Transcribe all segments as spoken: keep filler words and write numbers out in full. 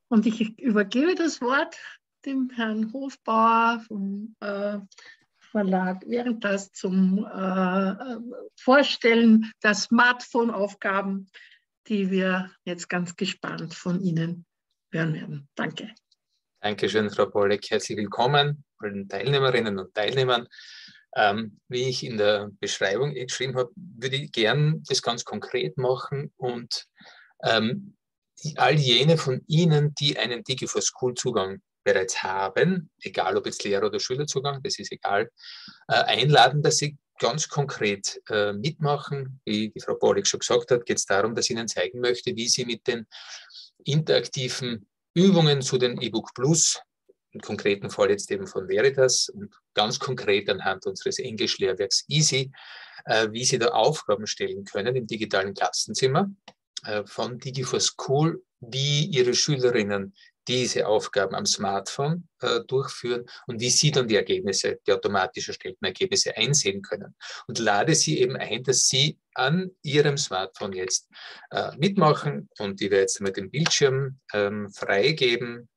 Und ich übergebe das Wort dem Herrn Hofbauer vom äh, Verlag Veritas zum äh, Vorstellen der Smartphone-Aufgaben, die wir jetzt ganz gespannt von Ihnen hören werden. Danke. Dankeschön, Frau Pollek. Herzlich willkommen allen Teilnehmerinnen und Teilnehmern. Ähm, wie ich in der Beschreibung geschrieben habe, würde ich gern das ganz konkret machen und ähm, all jene von Ihnen, die einen Digi4School-Zugang bereits haben, egal ob jetzt Lehrer- oder Schülerzugang, das ist egal, äh, einladen, dass Sie ganz konkret äh, mitmachen. Wie die Frau Pollek schon gesagt hat, geht es darum, dass ich Ihnen zeigen möchte, wie Sie mit den interaktiven Übungen zu den E-Book Plus, im konkreten Fall jetzt eben von Veritas und ganz konkret anhand unseres Englisch-Lehrwerks Easy, äh, wie Sie da Aufgaben stellen können im digitalen Klassenzimmer äh, von Digi4School, wie Ihre Schülerinnen diese Aufgaben am Smartphone äh, durchführen und wie Sie dann die Ergebnisse, die automatisch erstellten Ergebnisse einsehen können. Und lade Sie eben ein, dass Sie an Ihrem Smartphone jetzt äh, mitmachen und ich werde jetzt mal den Bildschirm ähm, freigeben.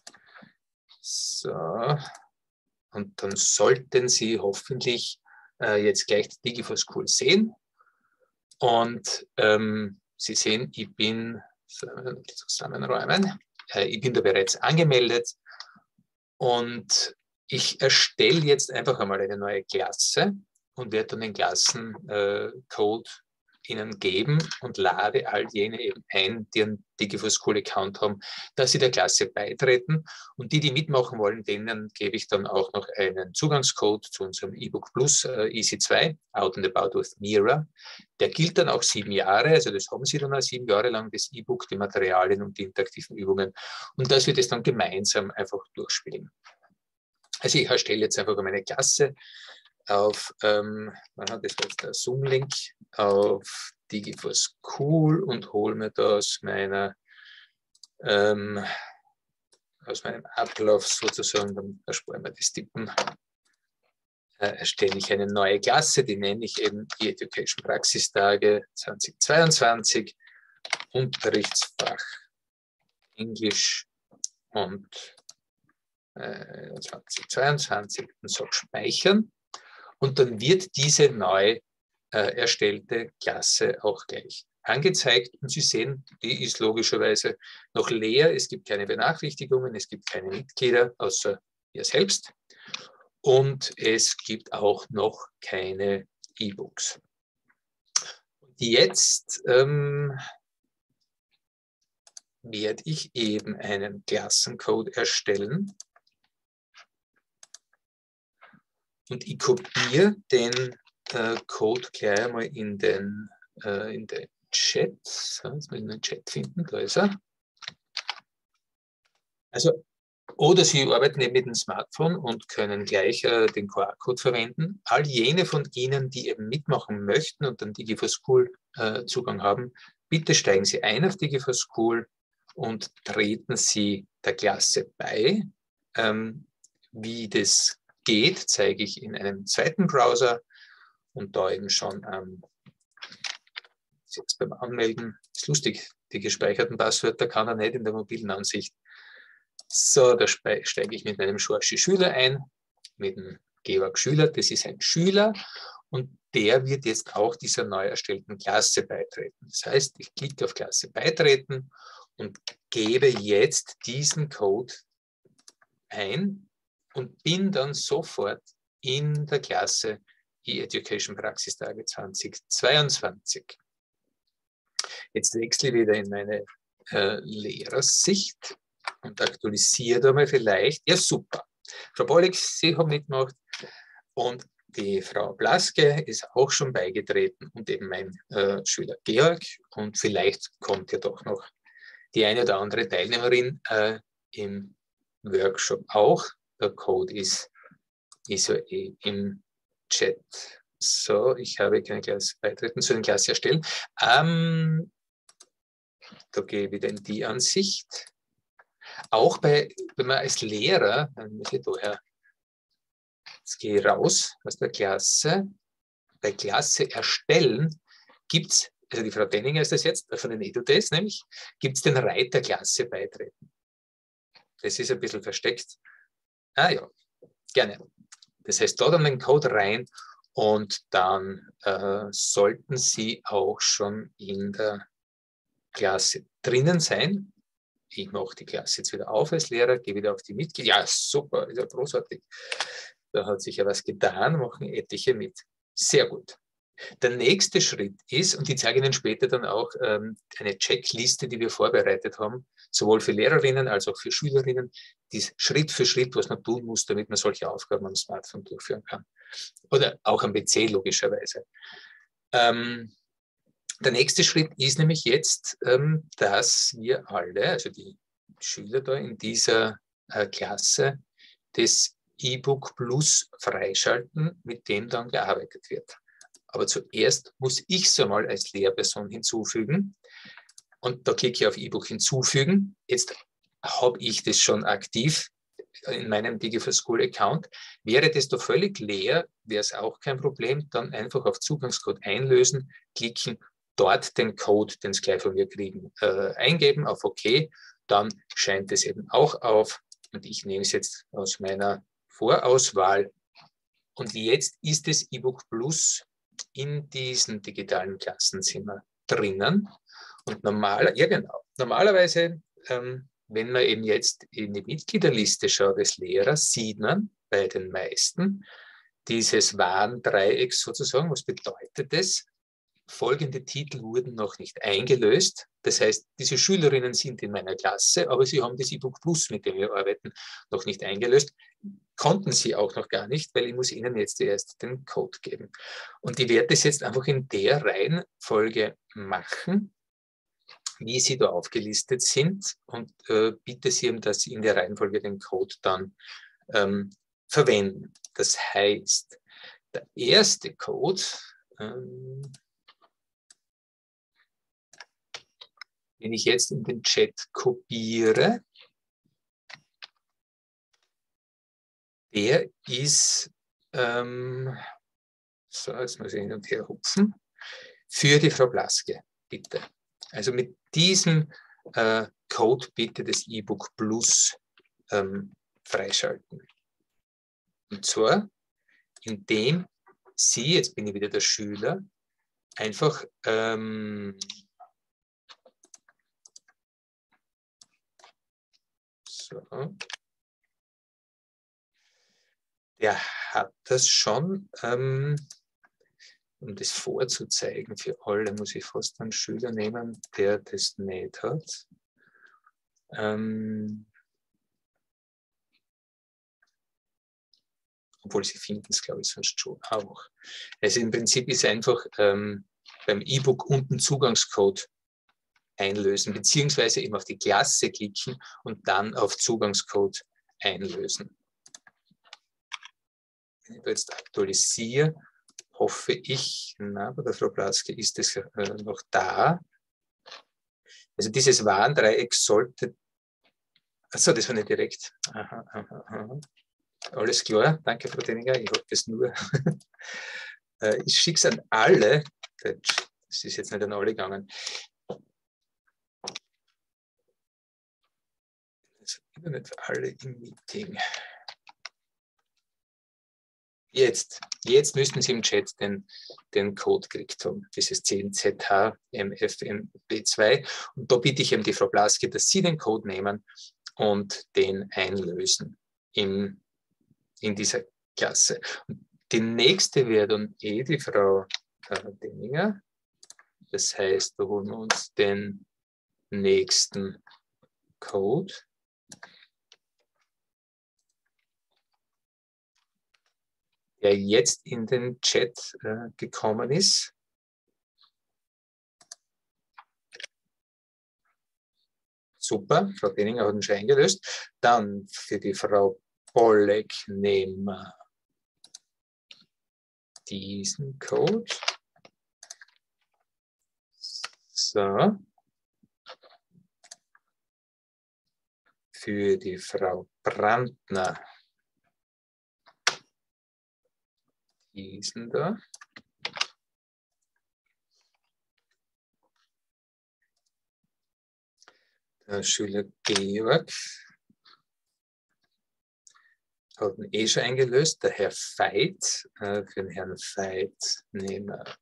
So. Und dann sollten Sie hoffentlich äh, jetzt gleich Digi4School sehen. Und ähm, Sie sehen, ich bin zusammenräumen. Ich bin da bereits angemeldet und ich erstelle jetzt einfach einmal eine neue Klasse und werde dann den Klassencode Ihnen geben und lade all jene eben ein, die einen Digi4School-Account haben, dass sie der Klasse beitreten. Und die, die mitmachen wollen, denen gebe ich dann auch noch einen Zugangscode zu unserem E-Book Plus äh, Easy zwei, Out and About with Mira. Der gilt dann auch sieben Jahre, also das haben Sie dann auch sieben Jahre lang, das E-Book, die Materialien und die interaktiven Übungen. Und dass wir das dann gemeinsam einfach durchspielen. Also ich erstelle jetzt einfach meine Klasse auf, ähm, das war jetzt der Zoom-Link, auf Digi4School und hole mir da aus meiner, ähm, aus meinem Ablauf sozusagen, dann ersparen wir das Tippen, äh, erstelle ich eine neue Klasse, die nenne ich eben E-Education Praxistage zweitausendzweiundzwanzig, Unterrichtsfach Englisch und äh, zweitausendzweiundzwanzig und sage speichern. Und dann wird diese neu äh, erstellte Klasse auch gleich angezeigt. Und Sie sehen, die ist logischerweise noch leer. Es gibt keine Benachrichtigungen, es gibt keine Mitglieder, außer ihr selbst. Und es gibt auch noch keine E-Books. Jetzt ähm, werde ich eben einen Klassencode erstellen. Und ich kopiere den äh, Code gleich einmal in den, äh, in den Chat. So, jetzt muss ich den Chat finden, da ist er. Also, oder Sie arbeiten eben mit dem Smartphone und können gleich äh, den Q R-Code verwenden. All jene von Ihnen, die eben mitmachen möchten und dann Digi4School äh, Zugang haben, bitte steigen Sie ein auf Digi4School und treten Sie der Klasse bei. Ähm, wie das geht, zeige ich in einem zweiten Browser und da eben schon ähm, jetzt beim Anmelden. Ist lustig, die gespeicherten Passwörter kann er nicht in der mobilen Ansicht. So, da steige ich mit meinem Schorschi Schüler ein, mit dem Georg Schüler, das ist ein Schüler und der wird jetzt auch dieser neu erstellten Klasse beitreten. Das heißt, ich klicke auf Klasse beitreten und gebe jetzt diesen Code ein und bin dann sofort in der Klasse E-Education Praxistage zweitausendzweiundzwanzig. Jetzt wechsle ich wieder in meine äh, Lehrersicht und aktualisiere da mal vielleicht. Ja, super. Frau Pollek, Sie haben mitgemacht und die Frau Blaske ist auch schon beigetreten und eben mein äh, Schüler Georg und vielleicht kommt ja doch noch die eine oder andere Teilnehmerin äh, im Workshop auch. Der Code ist, ist ja eh im Chat. So, ich habe keine Klasse beitreten zu den Klasse erstellen. Ähm, da gehe ich wieder in die Ansicht. Auch bei, wenn man als Lehrer, dann muss ich daher, jetzt gehe ich raus aus der Klasse, bei Klasse erstellen gibt es, also die Frau Denninger ist das jetzt, von den EduDays nämlich, gibt es den Reiter Klasse beitreten. das ist ein bisschen versteckt. Ah ja, gerne. Das heißt, da dann den Code rein und dann äh, sollten Sie auch schon in der Klasse drinnen sein. Ich mache die Klasse jetzt wieder auf als Lehrer, gehe wieder auf die Mitglieder. Ja, super, ist ja großartig. Da hat sich ja was getan, machen etliche mit. Sehr gut. Der nächste Schritt ist, und ich zeige Ihnen später dann auch ähm, eine Checkliste, die wir vorbereitet haben, sowohl für Lehrerinnen als auch für Schülerinnen, die Schritt für Schritt, was man tun muss, damit man solche Aufgaben am Smartphone durchführen kann. Oder auch am P C logischerweise. Ähm, der nächste Schritt ist nämlich jetzt, ähm, dass wir alle, also die Schüler da in dieser äh, Klasse, das E-Book Plus freischalten, mit dem dann gearbeitet wird. Aber zuerst muss ich es einmal als Lehrperson hinzufügen. Und da klicke ich auf E-Book hinzufügen. Jetzt habe ich das schon aktiv in meinem DigiForSchool Account. Wäre das da völlig leer, wäre es auch kein Problem. Dann einfach auf Zugangscode einlösen, klicken, dort den Code, den Sie gleich von mir kriegen, äh, eingeben, auf OK. Dann scheint es eben auch auf. Und ich nehme es jetzt aus meiner Vorauswahl. Und jetzt ist das E-Book Plus in diesem digitalen Klassenzimmer drinnen. Und normal, ja genau, normalerweise, ähm, wenn man eben jetzt in die Mitgliederliste schaut des Lehrers, sieht man bei den meisten dieses Warndreieck sozusagen. Was bedeutet das? Folgende Titel wurden noch nicht eingelöst. Das heißt, diese Schülerinnen sind in meiner Klasse, aber sie haben das E-Book Plus, mit dem wir arbeiten, noch nicht eingelöst. Konnten sie auch noch gar nicht, weil ich muss ihnen jetzt erst den Code geben. Und ich werde das jetzt einfach in der Reihenfolge machen, wie sie da aufgelistet sind, und äh, bitte sie, dass sie in der Reihenfolge den Code dann ähm, verwenden. Das heißt, der erste Code, ähm, den ich jetzt in den Chat kopiere, der ist, ähm, so, jetzt muss ich hin und her hupfen, für die Frau Blaske, bitte. Also mit diesem äh, Code bitte das E-Book Plus ähm, freischalten. Und zwar, indem Sie, jetzt bin ich wieder der Schüler, einfach ähm, so, der hat das schon, ähm, um das vorzuzeigen für alle, muss ich fast einen Schüler nehmen, der das nicht hat. Ähm, obwohl sie finden es, glaube ich, sonst schon auch. Also im Prinzip ist einfach ähm, beim E-Book unten Zugangscode einlösen, beziehungsweise eben auf die Klasse klicken und dann auf Zugangscode einlösen. Wenn ich jetzt aktualisiere, hoffe ich, na, bei der Frau Blaske ist es äh, noch da. Also dieses Warndreieck sollte, achso, das war nicht direkt. Aha, aha, aha. Alles klar, danke Frau Denninger, ich habe das nur. Ich schicke es an alle, das ist jetzt nicht an alle gegangen. Das ist nicht für alle im Meeting. Jetzt, jetzt müssten Sie im Chat den, den Code gekriegt haben, dieses zehn Z H M F M B zwei. Und da bitte ich eben die Frau Blaske, dass Sie den Code nehmen und den einlösen im, in dieser Klasse. Und die nächste wäre dann eh die Frau äh, Denninger. Das heißt, da holen wir uns den nächsten Code. Der jetzt in den Chat äh, gekommen ist. Super, Frau Denninger hat ihn schon eingelöst. Dann für die Frau Bolleck nehmen wir diesen Code. So. Für die Frau Brandner diesen da. Der Schüler Georg hat ihn eh schon eingelöst, der Herr Veit. Äh, für den Herrn Veit nehmen wir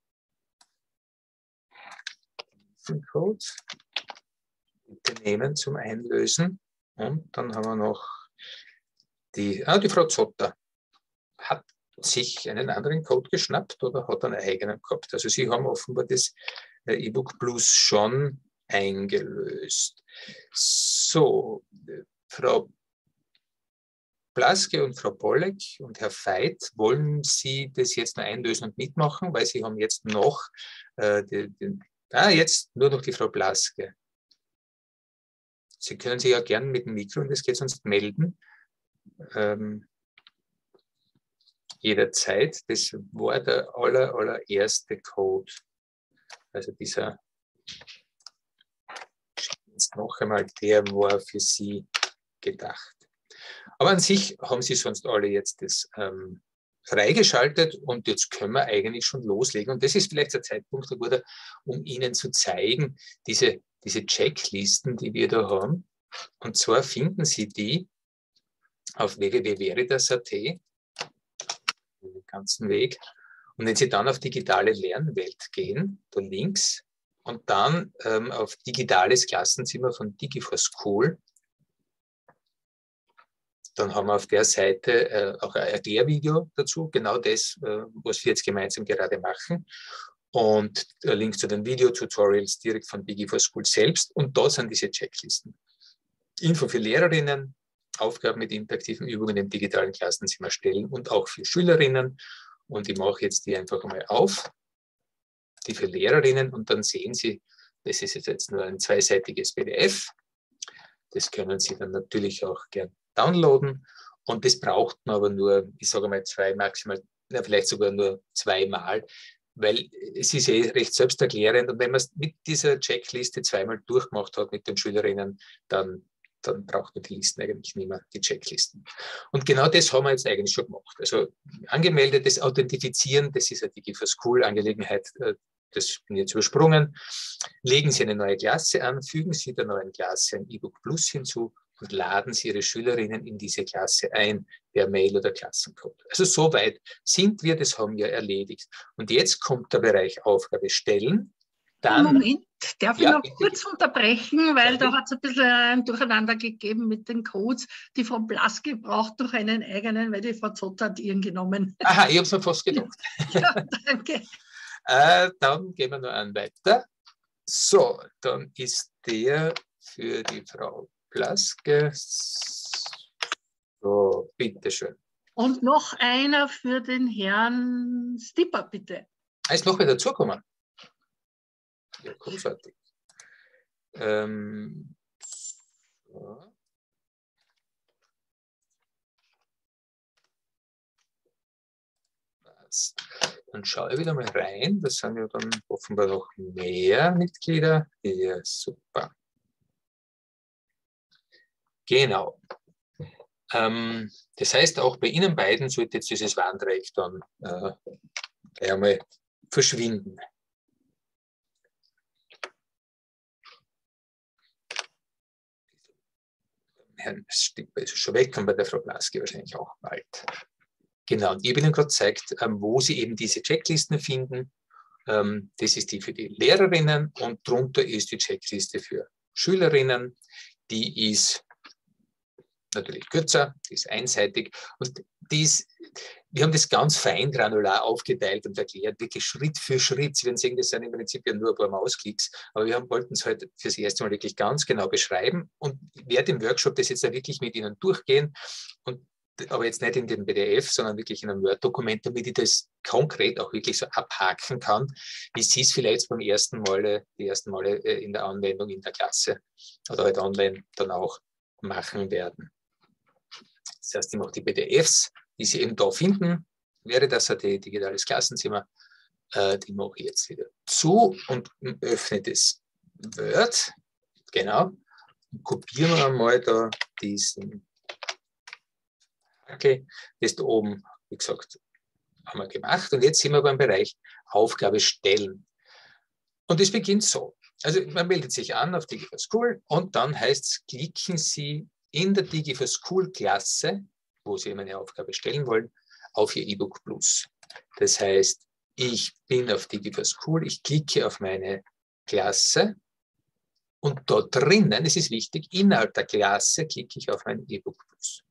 den Code. Bitte nehmen zum Einlösen. Und dann haben wir noch die, ah, die Frau Zotter. Hat sich einen anderen Code geschnappt oder hat einen eigenen gehabt? Also Sie haben offenbar das E-Book Plus schon eingelöst. So, Frau Plaske und Frau Pollek und Herr Veit, wollen Sie das jetzt noch einlösen und mitmachen, weil Sie haben jetzt noch, äh, den, den, ah, jetzt nur noch die Frau Plaske. Sie können sich ja gerne mit dem Mikro, und das geht sonst, melden. Ähm, jederzeit. Das war der aller, allererste Code. Also dieser, jetzt noch einmal, der war für Sie gedacht. Aber an sich haben Sie sonst alle jetzt das ähm, freigeschaltet und jetzt können wir eigentlich schon loslegen. Und das ist vielleicht der Zeitpunkt, guter, um Ihnen zu zeigen, diese, diese Checklisten, die wir da haben. Und zwar finden Sie die auf w w w punkt veritas punkt a t, den ganzen Weg. Und wenn Sie dann auf digitale Lernwelt gehen, da links, und dann ähm, auf digitales Klassenzimmer von Digi4School, dann haben wir auf der Seite äh, auch ein Erklärvideo dazu, genau das, äh, was wir jetzt gemeinsam gerade machen. Und der Link zu den Video-Tutorials direkt von Digi4School selbst. Und da sind diese Checklisten. Info für Lehrerinnen, Aufgaben mit interaktiven Übungen im digitalen Klassenzimmer stellen und auch für Schülerinnen. Und ich mache jetzt die einfach mal auf, die für Lehrerinnen, und dann sehen Sie, das ist jetzt nur ein zweiseitiges P D F. Das können Sie dann natürlich auch gern downloaden, und das braucht man aber nur, ich sage mal zwei, maximal, ja, vielleicht sogar nur zweimal, weil es ist ja recht selbsterklärend, und wenn man es mit dieser Checkliste zweimal durchgemacht hat mit den Schülerinnen, dann, dann braucht man die Listen eigentlich nicht mehr, die Checklisten. Und genau das haben wir jetzt eigentlich schon gemacht. Also angemeldetes Authentifizieren, das ist eine Digi4School-Angelegenheit, das bin ich jetzt übersprungen. Legen Sie eine neue Klasse an, fügen Sie der neuen Klasse ein E-Book Plus hinzu und laden Sie Ihre Schülerinnen in diese Klasse ein, per Mail oder Klassencode. Also soweit sind wir, das haben wir erledigt. Und jetzt kommt der Bereich Aufgabe stellen. Dann, Moment, darf ich ja, noch bitte, kurz unterbrechen, weil bitte. Da hat es ein bisschen ein Durcheinander gegeben mit den Codes. Die Frau Plaske braucht doch einen eigenen, weil die Frau Zott hat ihren genommen. Aha, ich habe es mir fast gedacht. Ja, danke. äh, dann gehen wir noch einen weiter. So, dann ist der für die Frau Plaske. So, bitteschön. Und noch einer für den Herrn Stipper, bitte. Er ist noch wieder dazugekommen. Ja, großartig. Ähm, so. Dann schaue ich wieder mal rein. Das sind ja dann offenbar noch mehr Mitglieder. Ja, super. Genau. Ähm, das heißt, auch bei Ihnen beiden sollte jetzt dieses Warndreieck dann äh, gleich einmal verschwinden. Herrn Stipper ist schon weg, und bei der Frau Plaske wahrscheinlich auch bald. Genau, und ich habe Ihnen gerade gezeigt, ähm, wo Sie eben diese Checklisten finden. Ähm, das ist die für die Lehrerinnen, und drunter ist die Checkliste für Schülerinnen. Die ist natürlich kürzer, die ist einseitig, und die ist, wir haben das ganz fein granular aufgeteilt und erklärt, wirklich Schritt für Schritt. Sie werden sehen, das sind im Prinzip ja nur ein paar Mausklicks, aber wir haben, wollten es heute fürs erste Mal wirklich ganz genau beschreiben, und werde im Workshop das jetzt da wirklich mit Ihnen durchgehen, und aber jetzt nicht in dem P D F, sondern wirklich in einem Word-Dokument, damit ich das konkret auch wirklich so abhaken kann, wie Sie es vielleicht beim ersten Male, die ersten Male in der Anwendung in der Klasse oder halt online dann auch machen werden. Das heißt, ich mache die P D Fs, die Sie eben da finden, wäre das ein digitales Klassenzimmer. Äh, die mache ich jetzt wieder zu und öffne das Word. Genau. Und kopieren wir einmal da diesen Hackel. Das da oben, wie gesagt, haben wir gemacht. Und jetzt sind wir beim Bereich Aufgabe stellen. Und es beginnt so. Also man meldet sich an auf Digi4School, und dann heißt es, klicken Sie in der Digi4School Klasse wo Sie eine Aufgabe stellen wollen, auf Ihr E-Book Plus. Das heißt, ich bin auf DigiForSchool, ich klicke auf meine Klasse und dort drinnen, es ist wichtig, innerhalb der Klasse klicke ich auf mein E-Book Plus.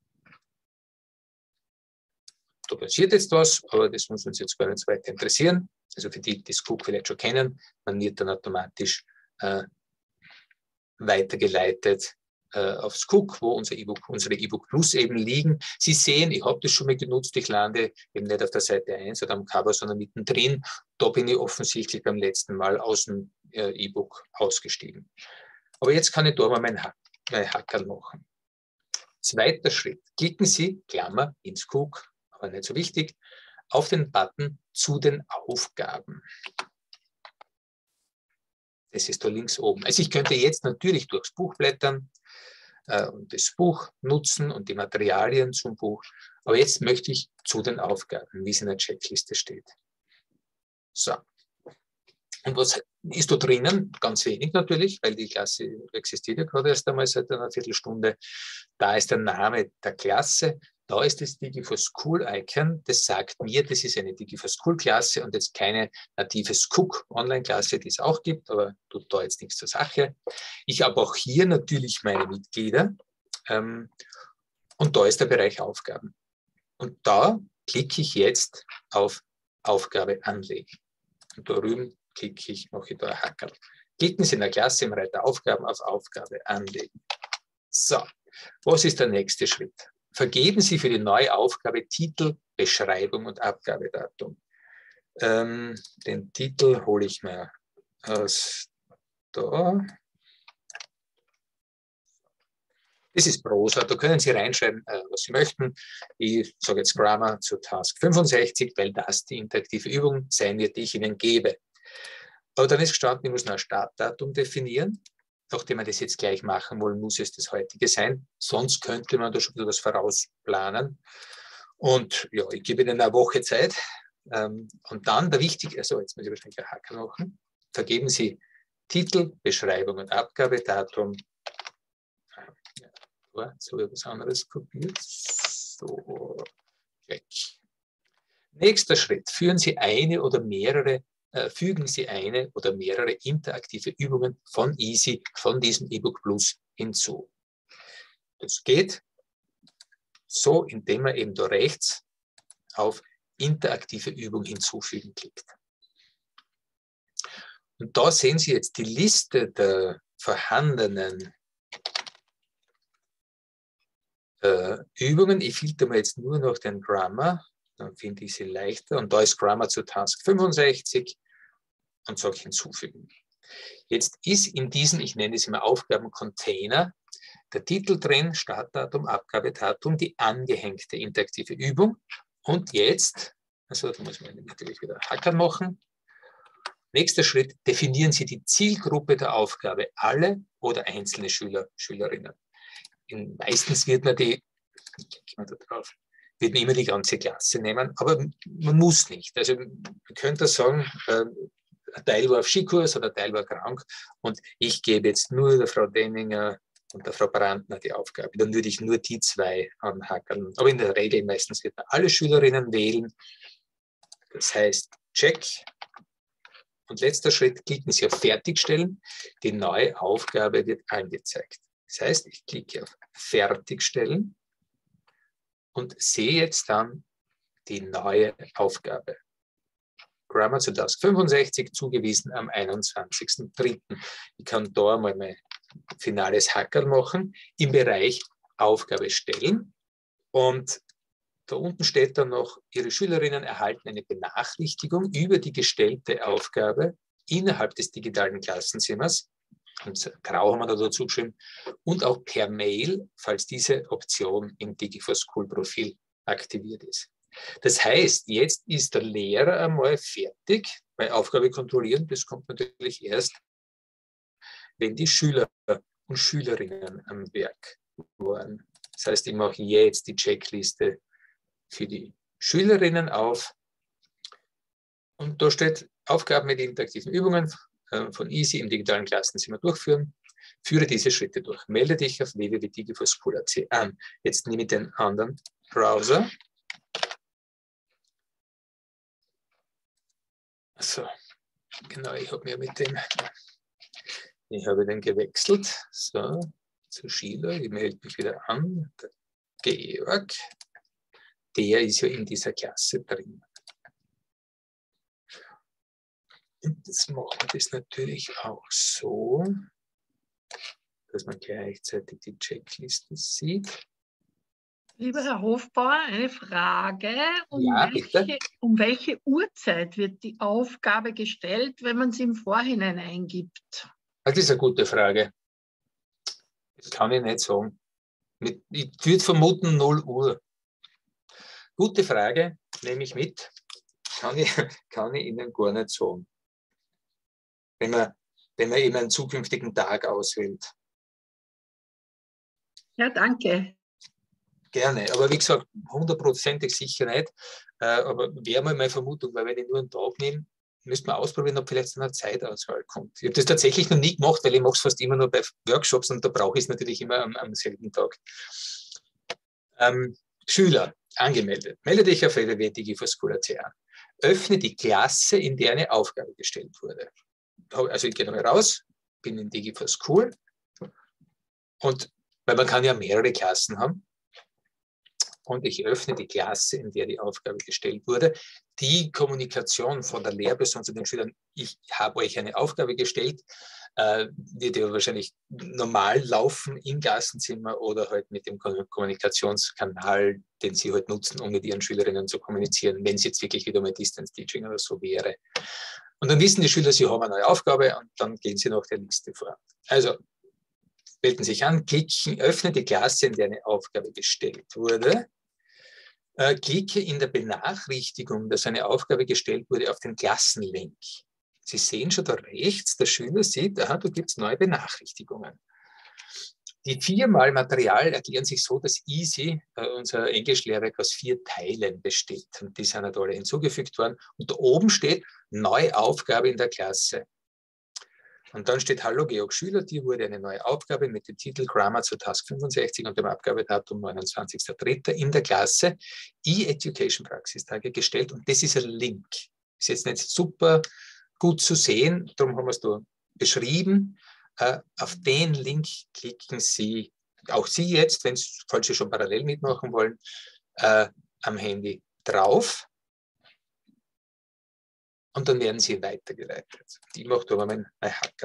Da passiert jetzt was, aber das muss uns jetzt gar nicht weiter interessieren. Also für die, die Skook vielleicht schon kennen, man wird dann automatisch äh, weitergeleitet äh, auf Skook, wo unser E-Book, unsere E-Book Plus eben liegen. Sie sehen, ich habe das schon mal genutzt, ich lande eben nicht auf der Seite eins oder am Cover, sondern mittendrin. Da bin ich offensichtlich beim letzten Mal aus dem äh, E-Book ausgestiegen. Aber jetzt kann ich da mal mein, ha mein Hackerl machen. Zweiter Schritt. Klicken Sie, Klammer, in Skook, aber nicht so wichtig, auf den Button zu den Aufgaben. Das ist da links oben. Also ich könnte jetzt natürlich durchs Buch blättern äh, und das Buch nutzen und die Materialien zum Buch. Aber jetzt möchte ich zu den Aufgaben, wie es in der Checkliste steht. So. Und was ist da drinnen? Ganz wenig natürlich, weil die Klasse existiert ja gerade erst einmal seit einer Viertelstunde. Da ist der Name der Klasse. Da ist das DigiForSchool-Icon, das sagt mir, das ist eine DigiForSchool-Klasse und jetzt keine native Skook-Online-Klasse, die es auch gibt, aber tut da jetzt nichts zur Sache. Ich habe auch hier natürlich meine Mitglieder ähm, und da ist der Bereich Aufgaben. Und da klicke ich jetzt auf Aufgabe anlegen. Und da drüben klicke ich, mache ich da ein Hackerl. Klicken Sie in der Klasse im Reiter Aufgaben auf Aufgabe anlegen. So, was ist der nächste Schritt? Vergeben Sie für die neue Aufgabe Titel, Beschreibung und Abgabedatum. Ähm, den Titel hole ich mir aus da. Das ist Prosa, da können Sie reinschreiben, äh, was Sie möchten. Ich sage jetzt Grammar zu Task fünfundsechzig, weil das die interaktive Übung sein wird, die ich Ihnen gebe. Aber dann ist gestanden, ich muss noch ein Startdatum definieren. Nachdem wir das jetzt gleich machen wollen, muss es das heutige sein. Sonst könnte man da schon wieder was vorausplanen. Und ja, ich gebe Ihnen eine Woche Zeit. Und dann der wichtige, also jetzt muss ich wahrscheinlich einen Haken machen. Vergeben Sie Titel, Beschreibung und Abgabedatum. Ja, so etwas anderes kopiert. So, check. Nächster Schritt. Führen Sie eine oder mehrere Fügen Sie eine oder mehrere interaktive Übungen von Easy, von diesem E-Book Plus hinzu. Das geht so, indem man eben da rechts auf interaktive Übung hinzufügen klickt. Und da sehen Sie jetzt die Liste der vorhandenen äh, Übungen. Ich filter mir jetzt nur noch den Grammar. Dann finde ich sie leichter. Und da ist Grammar zu Task fünfundsechzig und sage hinzufügen. Jetzt ist in diesem, ich nenne es immer Aufgabencontainer, der Titel drin, Startdatum, Abgabedatum, die angehängte interaktive Übung. Und jetzt, also da muss man natürlich wieder Hackern machen. Nächster Schritt, definieren Sie die Zielgruppe der Aufgabe, alle oder einzelne Schüler, Schülerinnen. In, meistens wird man die, ich mal da drauf, wird man immer die ganze Klasse nehmen, aber man muss nicht. Also man könnte sagen, äh, ein Teil war auf Skikurs oder ein Teil war krank und ich gebe jetzt nur der Frau Denninger und der Frau Brandner die Aufgabe. Dann würde ich nur die zwei anhackern. Aber in der Regel meistens wird man alle Schülerinnen wählen. Das heißt, check. Und letzter Schritt, klicken Sie auf Fertigstellen. Die neue Aufgabe wird angezeigt. Das heißt, ich klicke auf Fertigstellen und sehe jetzt dann die neue Aufgabe. Grammar zu Task fünfundsechzig zugewiesen am einundzwanzigsten dritten Ich kann da mal mein finales Hackerl machen im Bereich Aufgabe stellen. Und da unten steht dann noch, Ihre Schülerinnen erhalten eine Benachrichtigung über die gestellte Aufgabe innerhalb des digitalen Klassenzimmers. Und grau haben wir da dazu geschrieben. Und auch per Mail, falls diese Option im DigiForSchool-Profil aktiviert ist. Das heißt, jetzt ist der Lehrer einmal fertig, weil Aufgabe kontrollieren, das kommt natürlich erst, wenn die Schüler und Schülerinnen am Werk waren. Das heißt, ich mache jetzt die Checkliste für die Schülerinnen auf. Und da steht Aufgaben mit interaktiven Übungen von Easy im digitalen Klassenzimmer durchführen. Führe diese Schritte durch. Melde dich auf w w w punkt digiforschool punkt a c an. Jetzt nehme ich den anderen Browser. So, genau, ich habe mir mit dem, ich habe den gewechselt. So, zu Schiller, ich melde mich wieder an. Der Georg, der ist ja in dieser Klasse drin. Und das machen wir das natürlich auch so, dass man gleichzeitig die Checkliste sieht. Lieber Herr Hofbauer, eine Frage. Um, Ja, welche, bitte. um welche Uhrzeit wird die Aufgabe gestellt, wenn man sie im Vorhinein eingibt? Das ist eine gute Frage. Das kann ich nicht sagen. Mit, ich würde vermuten null Uhr. Gute Frage, nehme ich mit. Kann ich, kann ich Ihnen gar nicht sagen. Wenn man, wenn man eben einen zukünftigen Tag auswählt. Ja, danke. Gerne, aber wie gesagt, hundertprozentig sicher nicht. Äh, aber wäre mal meine Vermutung, weil wenn ich nur einen Tag nehme, müsste man ausprobieren, ob vielleicht eine Zeitauswahl kommt. Ich habe das tatsächlich noch nie gemacht, weil ich mache es fast immer nur bei Workshops und da brauche ich es natürlich immer am, am selben Tag. Ähm, Schüler, angemeldet. Melde dich auf w w w punkt digiforschool punkt a c an. Öffne die Klasse, in der eine Aufgabe gestellt wurde. Also ich gehe nochmal raus, bin in Digiforschool und weil man kann ja mehrere Klassen haben. Und ich öffne die Klasse, in der die Aufgabe gestellt wurde. Die Kommunikation von der Lehrperson zu den Schülern, ich habe euch eine Aufgabe gestellt, äh, wird ja wahrscheinlich normal laufen im Klassenzimmer oder halt mit dem Kommunikationskanal, den sie halt nutzen, um mit ihren Schülerinnen zu kommunizieren, wenn es jetzt wirklich wieder mal Distance Teaching oder so wäre. Und dann wissen die Schüler, sie haben eine neue Aufgabe und dann gehen sie nach der Liste vor. Also melden sich an, klicken, öffne die Klasse, in der eine Aufgabe gestellt wurde. Äh, klicke in der Benachrichtigung, dass eine Aufgabe gestellt wurde, auf den Klassenlink. Sie sehen schon da rechts, der Schüler sieht, aha, da gibt es neue Benachrichtigungen. Die viermal Material erklären sich so, dass Easy, äh, unser Englischlehrwerk, aus vier Teilen besteht. Und die sind halt alle hinzugefügt worden. Und da oben steht, neue Aufgabe in der Klasse. Und dann steht, hallo Georg Schüler, dir wurde eine neue Aufgabe mit dem Titel Grammar zur Task fünfundsechzig und dem Abgabedatum neunundzwanzigster dritter in der Klasse E-Education Praxistage gestellt. Und das ist ein Link. Ist jetzt nicht super gut zu sehen, darum haben wir es da beschrieben. Äh, auf den Link klicken Sie, auch Sie jetzt, wenn Sie, falls Sie schon parallel mitmachen wollen, äh, am Handy drauf. Und dann werden sie weitergeleitet. Ich mache da mal mein, mein Hacker.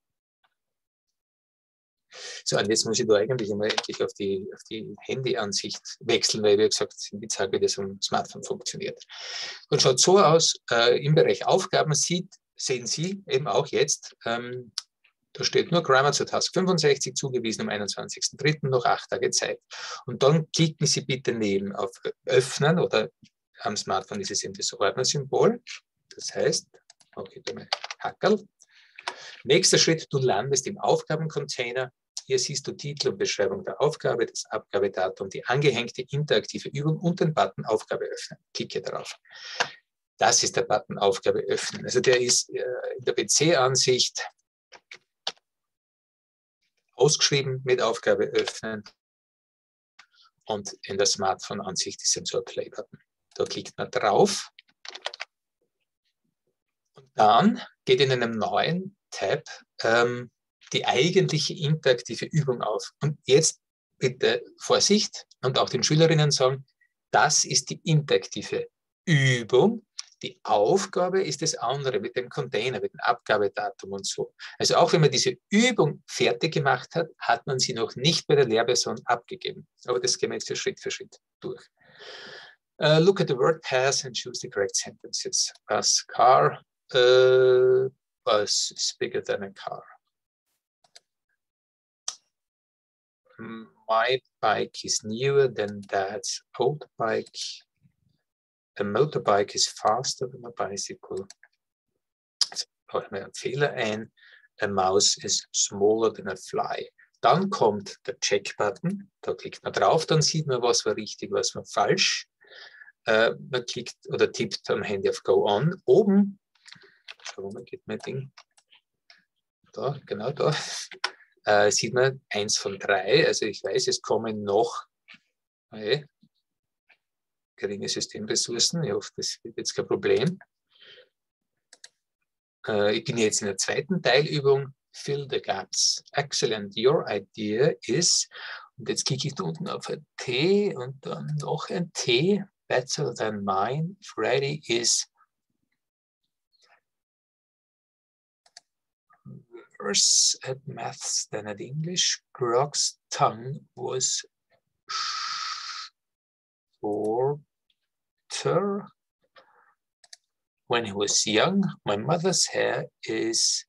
So, und jetzt muss ich da eigentlich einmal endlich auf die, auf die Handy-Ansicht wechseln, weil, wie gesagt, ich zeige, wie das am Smartphone funktioniert. Und schaut so aus, äh, im Bereich Aufgaben sieht, sehen Sie eben auch jetzt, ähm, da steht nur Grammar zur Task fünfundsechzig, zugewiesen am einundzwanzigster dritten noch acht Tage Zeit. Und dann klicken Sie bitte neben auf Öffnen oder am Smartphone ist es eben das Ordnersymbol. Das heißt, okay, da mal Hackerl. Nächster Schritt, du landest im Aufgabencontainer. Hier siehst du Titel und Beschreibung der Aufgabe, das Abgabedatum, die angehängte interaktive Übung und den Button Aufgabe öffnen. Klicke darauf. Das ist der Button Aufgabe öffnen. Also der ist äh, in der P C-Ansicht ausgeschrieben mit Aufgabe öffnen und in der Smartphone-Ansicht ist so ein Play-Button. Da klickt man drauf. Und dann geht in einem neuen Tab ähm, die eigentliche interaktive Übung auf. Und jetzt bitte Vorsicht und auch den Schülerinnen sagen, das ist die interaktive Übung. Die Aufgabe ist das andere mit dem Container, mit dem Abgabedatum und so. Also auch wenn man diese Übung fertig gemacht hat, hat man sie noch nicht bei der Lehrperson abgegeben. Aber das gehen wir jetzt Schritt für Schritt durch. Uh, look at the word pass and choose the correct sentences. Bus, car. Uh, bus is bigger than a car. My bike is newer than dad's old bike. A motorbike is faster than a bicycle. Jetzt baue ich mir einen Fehler ein. A mouse is smaller than a fly. Dann kommt der Check-Button. Da klickt man drauf, dann sieht man, was war richtig, was war falsch. Uh, man klickt oder tippt am Handy auf Go On. Oben, schau mal, geht mein Ding. Da, genau da. äh, sieht man eins von drei. Also ich weiß, es kommen noch okay, geringe Systemressourcen. Ich hoffe, das wird jetzt kein Problem. Äh, ich bin jetzt in der zweiten Teilübung. Fill the gaps. Excellent. Your idea is, und jetzt klicke ich da unten auf ein T und dann noch ein T. Better than mine. Freddy is worse at maths than at English. Grog's tongue was shorter when he was young. My mother's hair is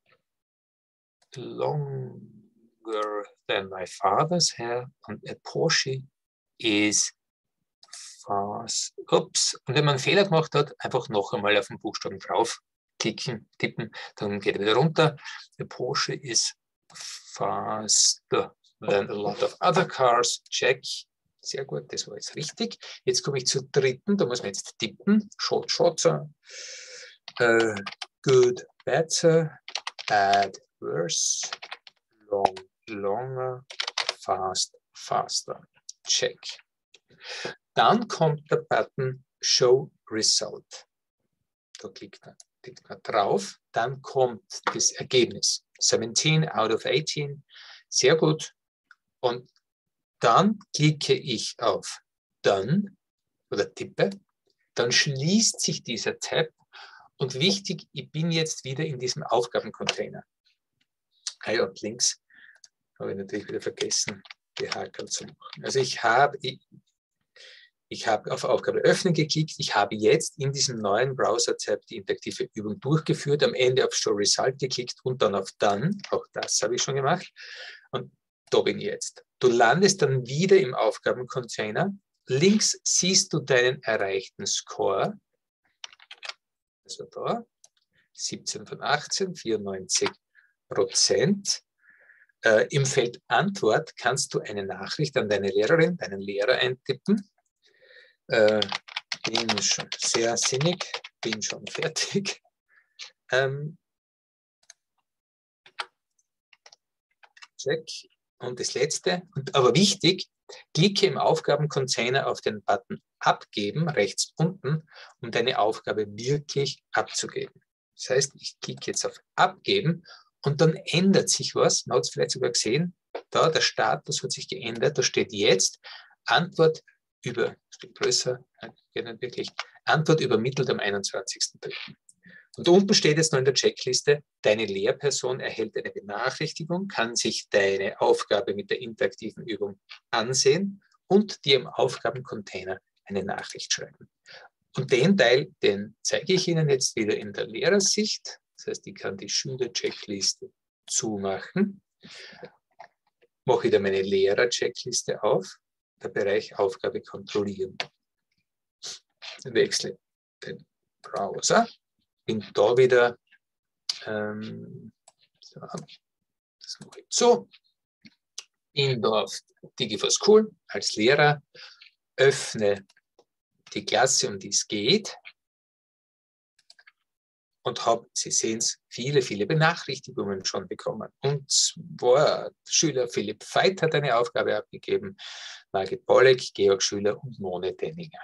longer than my father's hair. And a Porsche is fast. Ups. Und wenn man einen Fehler gemacht hat, einfach noch einmal auf den Buchstaben draufklicken, tippen, dann geht er wieder runter. The Porsche is faster than a lot of other cars. Check. Sehr gut, das war jetzt richtig. Jetzt komme ich zur dritten, da muss man jetzt tippen. Short, shorter. Uh, good, better. Bad, worse. Long, longer. Fast, faster. Check. Dann kommt der Button Show Result. Da klickt man, klickt man drauf. Dann kommt das Ergebnis. siebzehn out of achtzehn. Sehr gut. Und dann klicke ich auf Done oder tippe. Dann schließt sich dieser Tab. Und wichtig, ich bin jetzt wieder in diesem Aufgabencontainer. Ah ja, links habe ich natürlich wieder vergessen, die Haken zu machen. Also ich habe, ich, ich habe auf Aufgabe öffnen geklickt. Ich habe jetzt in diesem neuen Browser-Tab die interaktive Übung durchgeführt, am Ende auf Show Result geklickt und dann auf Done. Auch das habe ich schon gemacht. Und da bin ich jetzt. Du landest dann wieder im Aufgabencontainer. Links siehst du deinen erreichten Score. Also da, siebzehn von achtzehn, vierundneunzig Prozent. Äh, Im Feld Antwort kannst du eine Nachricht an deine Lehrerin, deinen Lehrer eintippen. Äh, bin schon sehr sinnig, bin schon fertig. Ähm, check. Und das letzte, und aber wichtig, klicke im Aufgabencontainer auf den Button Abgeben, rechts unten, um deine Aufgabe wirklich abzugeben. Das heißt, ich klicke jetzt auf Abgeben und dann ändert sich was. Man hat es vielleicht sogar gesehen, da der Status hat sich geändert, da steht jetzt Antwort über, steht größer, geht nicht wirklich, Antwort übermittelt am einundzwanzigsten dritten Und unten steht jetzt noch in der Checkliste, deine Lehrperson erhält eine Benachrichtigung, kann sich deine Aufgabe mit der interaktiven Übung ansehen und dir im Aufgabencontainer eine Nachricht schreiben. Und den Teil, den zeige ich Ihnen jetzt wieder in der Lehrersicht. Das heißt, ich kann die Schüler-Checkliste zumachen. Mache wieder meine Lehrer-Checkliste auf. Der Bereich Aufgabe kontrollieren. Wechsle den Browser. Bin da wieder, ähm, so, das mache ich so, bin da auf Digi for School als Lehrer, öffne die Klasse, um die es geht und habe, Sie sehen es, viele, viele Benachrichtigungen schon bekommen. Und zwar Schüler Philipp Veit hat eine Aufgabe abgegeben, Margit Bolleck, Georg Schüler und Mone Denninger.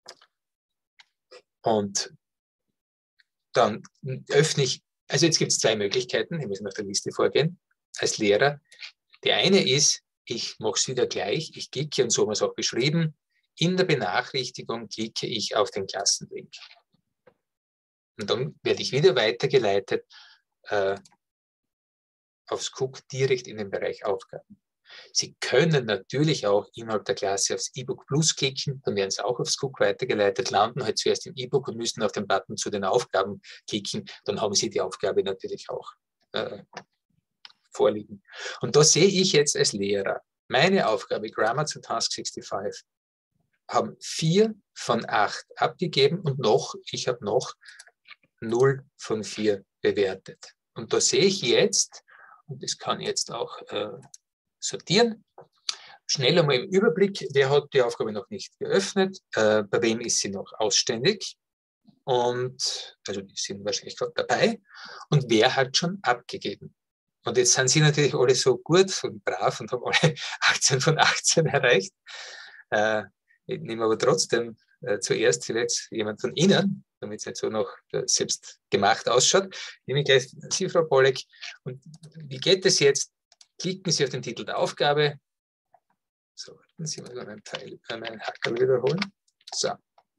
Und dann öffne ich, also jetzt gibt es zwei Möglichkeiten, ich muss nach der Liste vorgehen, als Lehrer. Die eine ist, ich mache es wieder gleich, ich klicke, und so haben wir es auch beschrieben, in der Benachrichtigung klicke ich auf den Klassenlink. Und dann werde ich wieder weitergeleitet äh, aufs Cook direkt in den Bereich Aufgaben. Sie können natürlich auch innerhalb der Klasse aufs E-Book Plus klicken, dann werden Sie auch aufs Cook weitergeleitet, landen halt zuerst im E-Book und müssen auf den Button zu den Aufgaben klicken, dann haben Sie die Aufgabe natürlich auch äh, vorliegen. Und da sehe ich jetzt als Lehrer, meine Aufgabe Grammar zu Task sechsundsiebzig haben vier von acht abgegeben und noch, ich habe noch null von vier bewertet. Und da sehe ich jetzt, und das kann ich jetzt auch äh, sortieren, schnell einmal im Überblick, wer hat die Aufgabe noch nicht geöffnet, äh, bei wem ist sie noch ausständig und, also die sind wahrscheinlich gerade dabei, und wer hat schon abgegeben. Und jetzt sind Sie natürlich alle so gut und brav und haben alle achtzehn von achtzehn erreicht. Äh, ich nehme aber trotzdem äh, zuerst vielleicht jemand von Ihnen, damit es nicht so noch äh, selbst gemacht ausschaut. Nehme ich gleich Sie, Frau Pollek. Und wie geht es jetzt? Klicken Sie auf den Titel der Aufgabe. So, warten Sie mal einen Teil, meinen Hackerl wiederholen. So.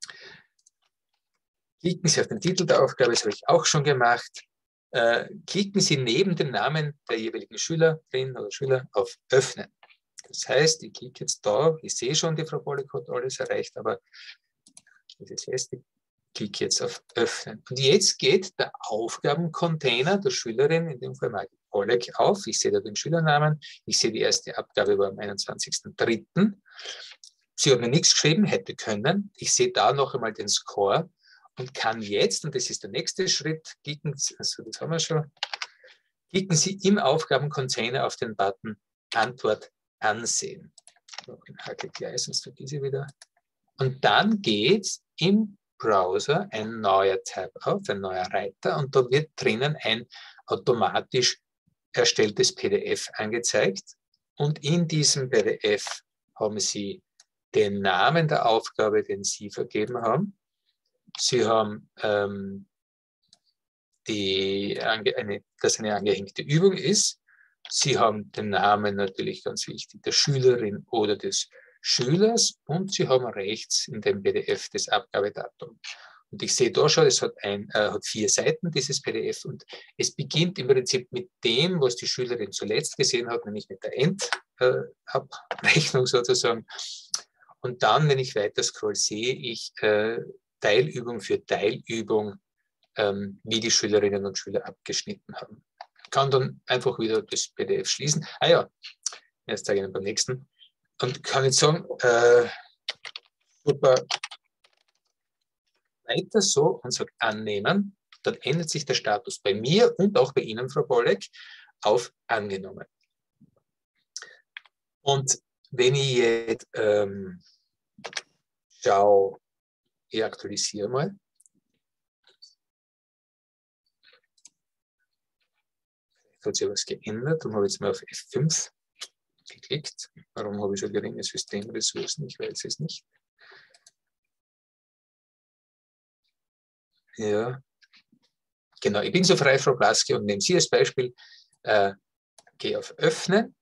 Klicken Sie auf den Titel der Aufgabe, das habe ich auch schon gemacht. Äh, klicken Sie neben dem Namen der jeweiligen Schülerin oder Schüler auf Öffnen. Das heißt, ich klicke jetzt da, ich sehe schon, die Frau Pollek hat alles erreicht, aber das heißt, ich klicke jetzt auf Öffnen. Und jetzt geht der Aufgabencontainer der Schülerin, in dem Fall Margit Pollek, auf. Ich sehe da den Schülernamen, ich sehe die erste Abgabe war am einundzwanzigsten dritten Sie hat mir nichts geschrieben, hätte können. Ich sehe da noch einmal den Score und kann jetzt, und das ist der nächste Schritt, klicken, also das haben wir schon, klicken Sie im Aufgabencontainer auf den Button Antwort ansehen. Noch ein Hakel gleich, sonst vergesse ich wieder. Und dann geht im Browser ein neuer Tab auf, ein neuer Reiter, und da wird drinnen ein automatisch erstelltes P D F angezeigt. Und in diesem P D F haben Sie den Namen der Aufgabe, den Sie vergeben haben. Sie haben, ähm, die, eine, dass eine angehängte Übung ist. Sie haben den Namen, natürlich ganz wichtig, der Schülerin oder des Schülers, und Sie haben rechts in dem P D F das Abgabedatum. Und ich sehe da schon, es hat, ein, äh, hat vier Seiten, dieses P D F, und es beginnt im Prinzip mit dem, was die Schülerin zuletzt gesehen hat, nämlich mit der Endabrechnung äh, sozusagen. Und dann, wenn ich weiter scroll, sehe ich äh, Teilübung für Teilübung, ähm, wie die Schülerinnen und Schüler abgeschnitten haben. Ich kann dann einfach wieder das P D F schließen. Ah ja, jetzt zeige ich Ihnen beim nächsten. Und kann jetzt sagen, äh, super, weiter so, und sage annehmen. Dann ändert sich der Status bei mir und auch bei Ihnen, Frau Pollek, auf angenommen. Und wenn ich jetzt ähm, schaue, ich aktualisiere mal. Vielleicht hat sich was geändert, dann habe ich jetzt mal auf F fünf geklickt. Warum habe ich so geringe Systemressourcen? Ich weiß es nicht. Ja, genau. Ich bin so frei, Frau Blaske, und nehme Sie als Beispiel. Äh, gehe auf Öffnen,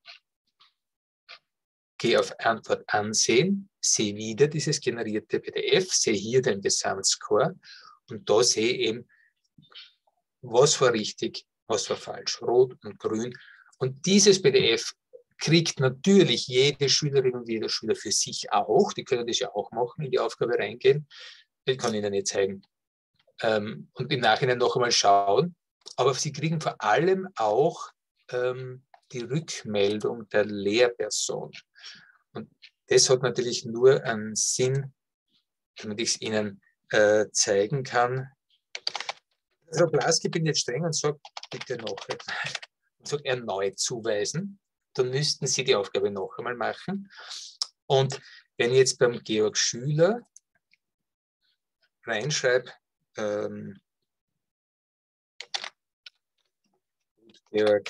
gehe auf Antwort ansehen, sehe wieder dieses generierte P D F, sehe hier den Gesamtscore, und da sehe ich eben, was war richtig, was war falsch, rot und grün. Und dieses P D F kriegt natürlich jede Schülerin und jeder Schüler für sich auch. Die können das ja auch machen, in die Aufgabe reingehen. Ich kann Ihnen nicht zeigen. Ähm, und im Nachhinein noch einmal schauen. Aber Sie kriegen vor allem auch ähm, die Rückmeldung der Lehrperson. Und das hat natürlich nur einen Sinn, damit ich es Ihnen äh, zeigen kann. Frau Blaske, ich bin jetzt streng und sage, bitte noch und sage, erneut zuweisen. Dann müssten Sie die Aufgabe noch einmal machen. Und wenn ich jetzt beim Georg Schüler reinschreibe, ähm, Georg,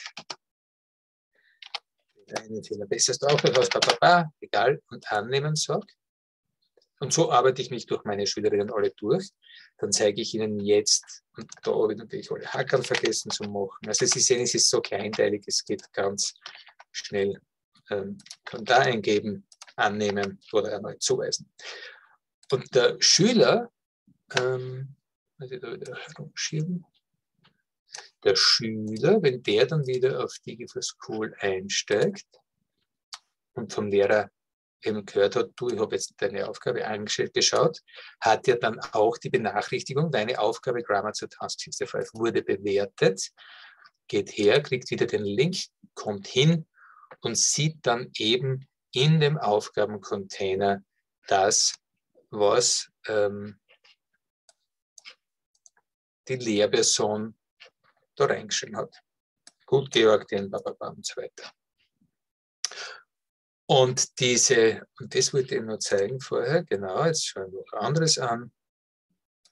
eine Fehler besser ist auch noch was, egal, und annehmen sage. Und so arbeite ich mich durch meine Schülerinnen alle durch. Dann zeige ich Ihnen jetzt, und da habe ich natürlich alle Hackerl vergessen zu machen. Also Sie sehen, es ist so kleinteilig, es geht ganz schnell. Ähm, kann da eingeben, annehmen oder erneut zuweisen. Und der Schüler, ähm, also da wieder herumschieben, der Schüler, wenn der dann wieder auf DigiForSchool einsteigt und vom Lehrer eben gehört hat, du, ich habe jetzt deine Aufgabe angestellt, geschaut, hat ja dann auch die Benachrichtigung, deine Aufgabe Grammar zu Task fünfundsiebzig wurde bewertet, geht her, kriegt wieder den Link, kommt hin und sieht dann eben in dem Aufgabencontainer das, was ähm, die Lehrperson da reingeschrieben hat. Gut, Georg, den Bababa und so weiter. Und diese, und das wollte ich noch zeigen vorher, genau, jetzt schauen wir noch anderes an.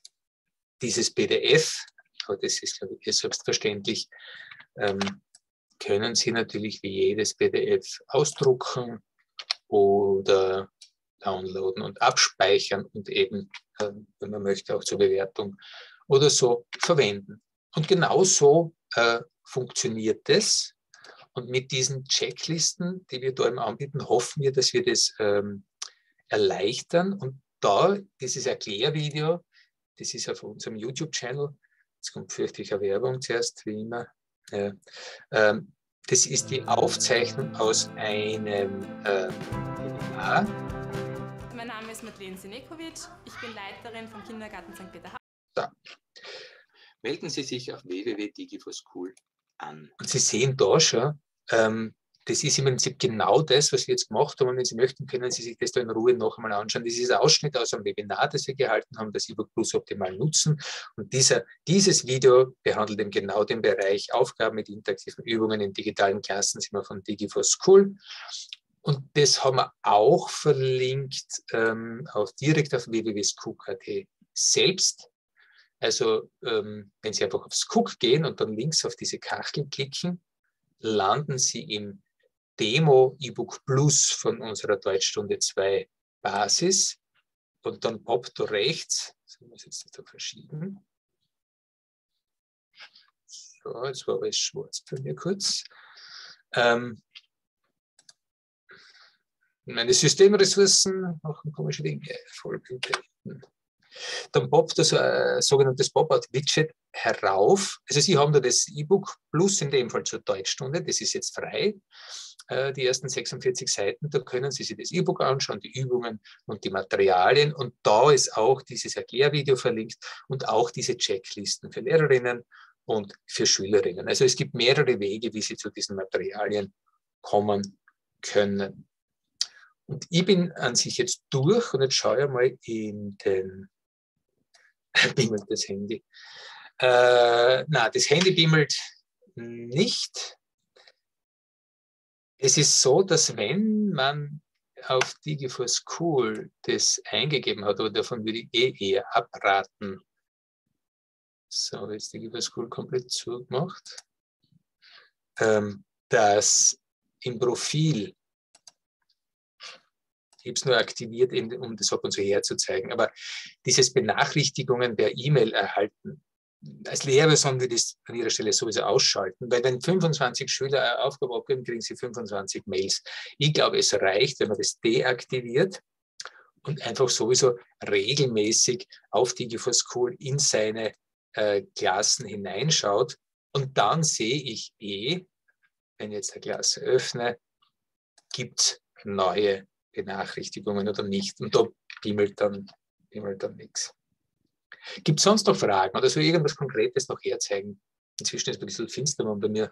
Dieses P D F, aber das ist, glaube ich, selbstverständlich, ähm, können Sie natürlich wie jedes P D F ausdrucken oder downloaden und abspeichern und eben, äh, wenn man möchte, auch zur Bewertung oder so verwenden. Und genau so äh, funktioniert es. Und mit diesen Checklisten, die wir da eben anbieten, hoffen wir, dass wir das ähm, erleichtern. Und da, dieses Erklärvideo, das ist auf unserem YouTube-Channel, jetzt kommt fürchtliche Werbung zuerst, wie immer. Ja. Ähm, das ist die Aufzeichnung aus einem äh, Webinar. Mein Name ist Madeleine Sinekovic, ich bin Leiterin vom Kindergarten Sankt Peter. So. Melden Sie sich auf w w w punkt digiforschool an. Und Sie sehen da schon, ähm, das ist im Prinzip genau das, was wir jetzt gemacht haben. Und wenn Sie möchten, können Sie sich das da in Ruhe noch einmal anschauen. Das ist ein Ausschnitt aus einem Webinar, das wir gehalten haben, das E-Book Plus optimal nutzen. Und dieser, dieses Video behandelt eben genau den Bereich Aufgaben mit interaktiven Übungen in digitalen Klassen, sind wir von Digiforschool. Und das haben wir auch verlinkt ähm, auf, direkt auf w w w punkt skook punkt a t selbst. Also ähm, wenn Sie einfach auf Skook gehen und dann links auf diese Kachel klicken, landen Sie im Demo E-Book Plus von unserer Deutschstunde zwei Basis. Und dann poppt da rechts, so muss ich jetzt da verschieben. So, jetzt war alles schwarz bei mir kurz. Ähm, meine Systemressourcen machen komische Dinge. Vollbildeten. Dann poppt da so ein sogenanntes Pop-out-Widget herauf. Also Sie haben da das E-Book Plus, in dem Fall zur Deutschstunde, das ist jetzt frei, äh, die ersten sechsundvierzig Seiten, da können Sie sich das E-Book anschauen, die Übungen und die Materialien, und da ist auch dieses Erklärvideo verlinkt und auch diese Checklisten für Lehrerinnen und für Schülerinnen. Also es gibt mehrere Wege, wie Sie zu diesen Materialien kommen können. Und ich bin an sich jetzt durch und jetzt schaue ich mal in den bimmelt das Handy. Äh, na, das Handy bimmelt nicht. Es ist so, dass wenn man auf Digiforschool das eingegeben hat, aber davon würde ich eh eher abraten. So, jetzt Digiforschool komplett zugemacht. Ähm, dass im Profil, ich habe es nur aktiviert, um das ab und zu herzuzeigen, aber dieses Benachrichtigungen per E-Mail erhalten, als Lehrer sollen wir das an ihrer Stelle sowieso ausschalten, weil wenn fünfundzwanzig Schüler eine Aufgabe abgeben, kriegen sie fünfundzwanzig Mails. Ich glaube, es reicht, wenn man das deaktiviert und einfach sowieso regelmäßig auf Digiforschool in seine äh, Klassen hineinschaut, und dann sehe ich eh, wenn ich jetzt eine Klasse öffne, gibt es neue Benachrichtigungen oder nicht. Und da bimmelt dann, bimmelt dann nichts. Gibt es sonst noch Fragen oder so irgendwas Konkretes noch herzeigen? Inzwischen ist es ein bisschen finster bei mir.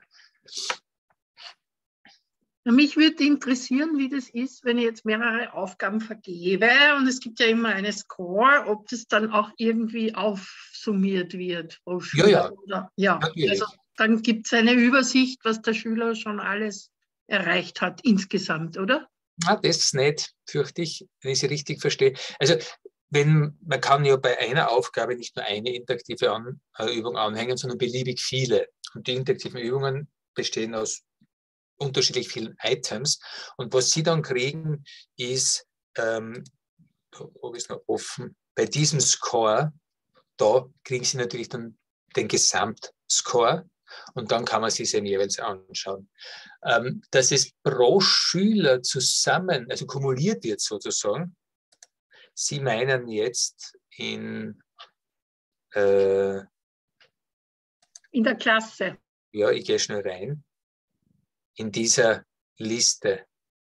Mich würde interessieren, wie das ist, wenn ich jetzt mehrere Aufgaben vergebe und es gibt ja immer eine Score, ob das dann auch irgendwie aufsummiert wird pro Schüler. Ja, ja. Oder, ja. Natürlich. Also dann gibt es eine Übersicht, was der Schüler schon alles erreicht hat insgesamt, oder? Ah, das ist nicht, fürchte ich, wenn ich Sie richtig verstehe. Also wenn, man kann ja bei einer Aufgabe nicht nur eine interaktive An, äh, Übung anhängen, sondern beliebig viele. Und die interaktiven Übungen bestehen aus unterschiedlich vielen Items. Und was Sie dann kriegen, ist, ähm, ob ist noch offen, bei diesem Score, da kriegen Sie natürlich dann den Gesamtscore. Und dann kann man sich eben jeweils anschauen. Ähm, dass es pro Schüler zusammen, also kumuliert wird sozusagen. Sie meinen jetzt in, äh, in der Klasse. Ja, ich gehe schnell rein. In dieser Liste.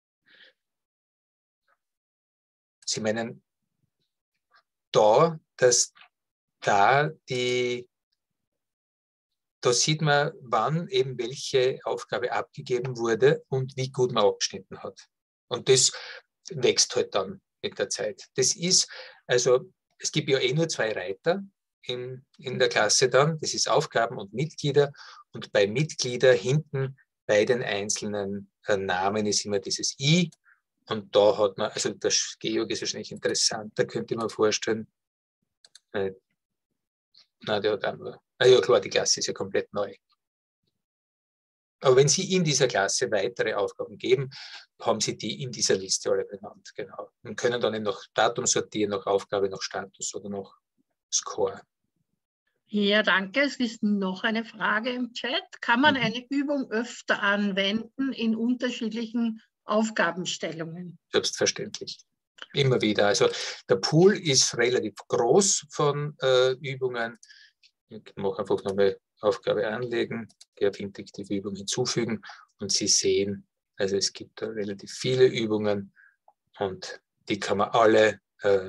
Sie meinen da, dass da die Da sieht man, wann eben welche Aufgabe abgegeben wurde und wie gut man abgeschnitten hat. Und das wächst halt dann mit der Zeit. Das ist, also es gibt ja eh nur zwei Reiter in, in der Klasse dann. Das ist Aufgaben und Mitglieder. Und bei Mitglieder hinten bei den einzelnen äh, Namen ist immer dieses I. Und da hat man, also das Georg ist wahrscheinlich interessant, da könnte man vorstellen, äh, na, der hat auch nur. Ah ja, klar, die Klasse ist ja komplett neu. Aber wenn Sie in dieser Klasse weitere Aufgaben geben, haben Sie die in dieser Liste alle benannt, genau. Und können dann eben nach Datum sortieren, nach Aufgabe, nach Status oder nach Score. Ja, danke. Es ist noch eine Frage im Chat. Kann man Mhm. eine Übung öfter anwenden in unterschiedlichen Aufgabenstellungen? Selbstverständlich. Immer wieder. Also der Pool ist relativ groß von äh, Übungen. Ich mache einfach nochmal Aufgabe anlegen, gehe auf interaktive Übung hinzufügen und Sie sehen, also es gibt da relativ viele Übungen und die kann man alle, äh,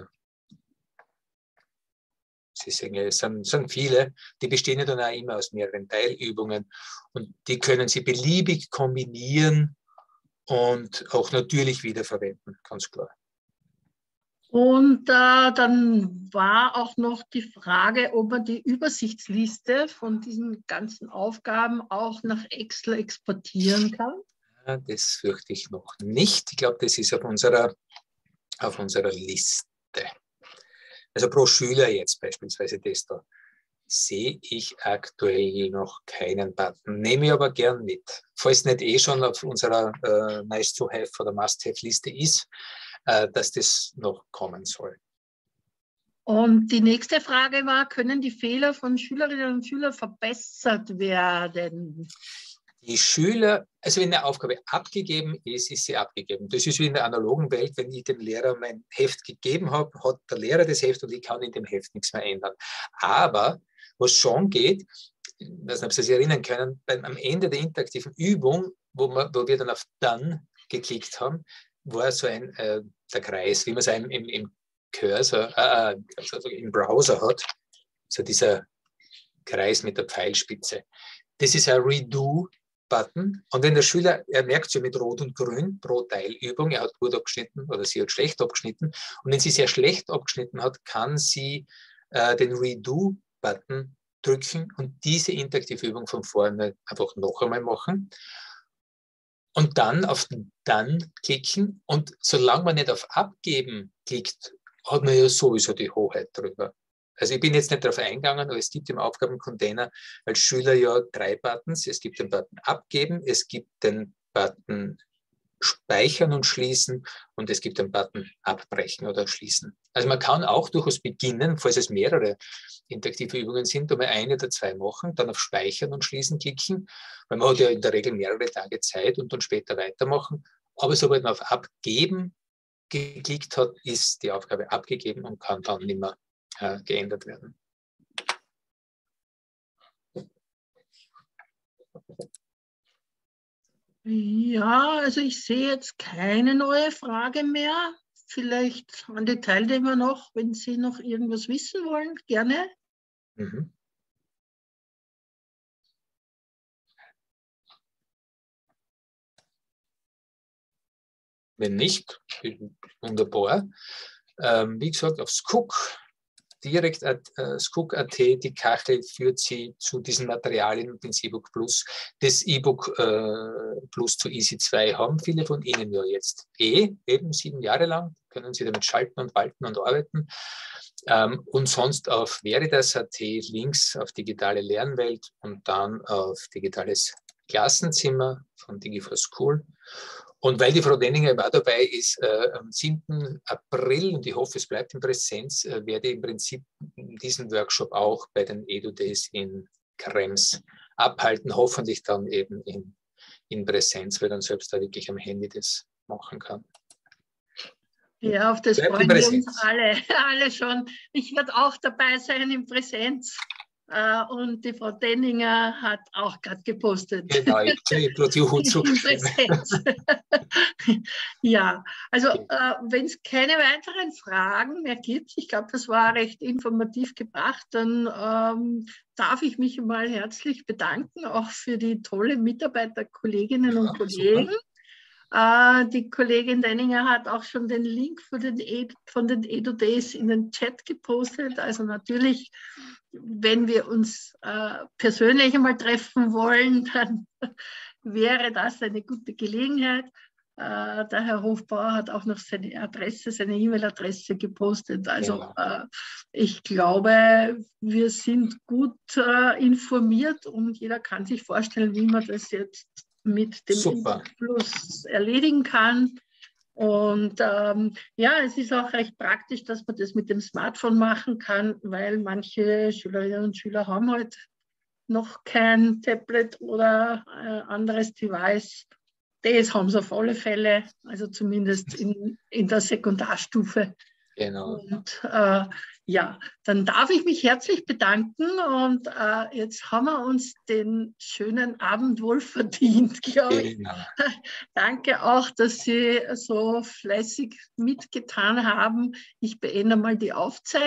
Sie sehen, es sind, sind viele, die bestehen ja dann auch immer aus mehreren Teilübungen und die können Sie beliebig kombinieren und auch natürlich wiederverwenden, ganz klar. Und äh, dann war auch noch die Frage, ob man die Übersichtsliste von diesen ganzen Aufgaben auch nach Excel exportieren kann. Ja, das fürchte ich noch nicht. Ich glaube, das ist auf unserer, auf unserer Liste. Also pro Schüler jetzt beispielsweise das da, sehe ich aktuell noch keinen Button. Nehme ich aber gern mit. Falls nicht eh schon auf unserer äh, Nice-to-Have oder Must-Have-Liste ist, äh, dass das noch kommen soll. Und die nächste Frage war, können die Fehler von Schülerinnen und Schülern verbessert werden? Die Schüler, also wenn eine Aufgabe abgegeben ist, ist sie abgegeben. Das ist wie in der analogen Welt, wenn ich dem Lehrer mein Heft gegeben habe, hat der Lehrer das Heft und ich kann in dem Heft nichts mehr ändern. Aber was schon geht, ich weiß nicht, ob Sie sich erinnern können, beim, am Ende der interaktiven Übung, wo, wir, wo wir dann auf Done geklickt haben, war so ein äh, der Kreis, wie man es im, im, im Cursor, äh, also im Browser hat, so dieser Kreis mit der Pfeilspitze. Das ist ein Redo-Button. Und wenn der Schüler, er merkt es ja mit Rot und Grün pro Teilübung, er hat gut abgeschnitten oder sie hat schlecht abgeschnitten. Und wenn sie sehr schlecht abgeschnitten hat, kann sie äh, den Redo-Button drücken und diese interaktive Übung von vorne einfach noch einmal machen. Und dann auf Dann klicken. Und solange man nicht auf Abgeben klickt, hat man ja sowieso die Hoheit drüber. Also ich bin jetzt nicht darauf eingegangen, aber es gibt im Aufgabencontainer als Schüler ja drei Buttons. Es gibt den Button Abgeben, es gibt den Button Speichern und Schließen und es gibt den Button Abbrechen oder Schließen. Also man kann auch durchaus beginnen, falls es mehrere interaktive Übungen sind, einmal eine oder zwei machen, dann auf Speichern und Schließen klicken, weil man hat ja in der Regel mehrere Tage Zeit und dann später weitermachen. Aber sobald man auf Abgeben geklickt hat, ist die Aufgabe abgegeben und kann dann nicht mehr äh, geändert werden. Ja, also ich sehe jetzt keine neue Frage mehr. Vielleicht an die Teilnehmer noch, wenn Sie noch irgendwas wissen wollen, gerne. Mhm. Wenn nicht, wunderbar. Ähm, wie gesagt, auf Skook, direkt äh, Skook Punkt at, die Kachel führt Sie zu diesen Materialien und ins E-Book Plus. Das E-Book äh, Plus zu Easy zwei haben viele von Ihnen ja jetzt eh, eben sieben Jahre lang, können Sie damit schalten und walten und arbeiten. Ähm, und sonst auf Veritas Punkt at Links auf digitale Lernwelt und dann auf digitales Klassenzimmer von DigiForSchool. Und weil die Frau Denninger auch dabei ist, äh, am siebten April, und ich hoffe, es bleibt in Präsenz, äh, werde ich im Prinzip diesen Workshop auch bei den EduDays in Krems abhalten, hoffentlich dann eben in, in Präsenz, weil dann selbst da wirklich am Handy das machen kann. Ja, auf das Bleibt in freuen wir uns Präsenz. alle, alle schon. Ich werde auch dabei sein in Präsenz. Uh, und die Frau Denninger hat auch gerade gepostet. Genau, ich habe gerade Juhu zurückgeschrieben. Ja, also uh, wenn es keine weiteren Fragen mehr gibt, ich glaube, das war recht informativ gebracht, dann um, darf ich mich mal herzlich bedanken, auch für die tolle Mitarbeiterkolleginnen und Ja, Kollegen. super. Uh, die Kollegin Denninger hat auch schon den Link für den e von den EduDays in den Chat gepostet. Also natürlich, wenn wir uns uh, persönlich einmal treffen wollen, dann wäre das eine gute Gelegenheit. Uh, der Herr Hofbauer hat auch noch seine Adresse, seine E-Mail-Adresse gepostet. Also Genau. uh, ich glaube, wir sind gut uh, informiert und jeder kann sich vorstellen, wie man das jetzt mit dem Super. Plus erledigen kann. Und ähm, ja, es ist auch recht praktisch, dass man das mit dem Smartphone machen kann, weil manche Schülerinnen und Schüler haben halt noch kein Tablet oder äh, anderes Device. Das haben sie auf alle Fälle, also zumindest in, in der Sekundarstufe. Genau. Und äh, ja, dann darf ich mich herzlich bedanken und äh, jetzt haben wir uns den schönen Abend wohl verdient, glaube ich. Genau. Danke auch, dass Sie so fleißig mitgetan haben. Ich beende mal die Aufzeichnung.